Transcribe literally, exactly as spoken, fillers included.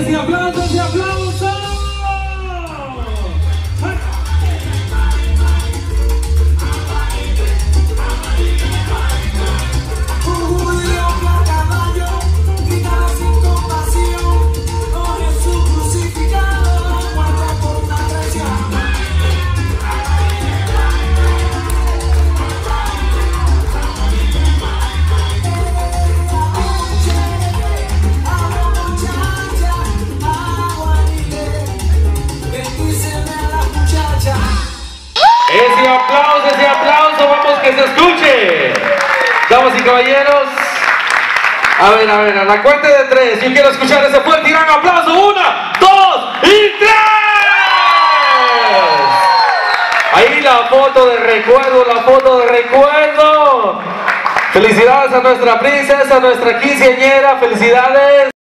Ese aplauso, ese aplauso. Ese aplauso, ese aplauso, vamos que se escuche. Damas y caballeros, a ver, a ver, a la cuenta de tres, yo quiero escuchar ese fuerte y gran aplauso. Una, dos y tres. Ahí la foto de recuerdo, la foto de recuerdo. Felicidades a nuestra princesa, a nuestra quinceañera, felicidades.